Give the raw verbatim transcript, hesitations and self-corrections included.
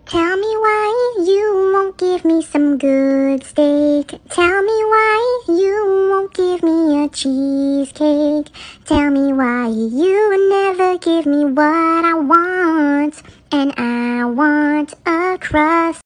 Tell me why you won't give me some good steak. Tell me why you won't give me a cheesecake. Tell me why you never give me what I want. And I want a crust.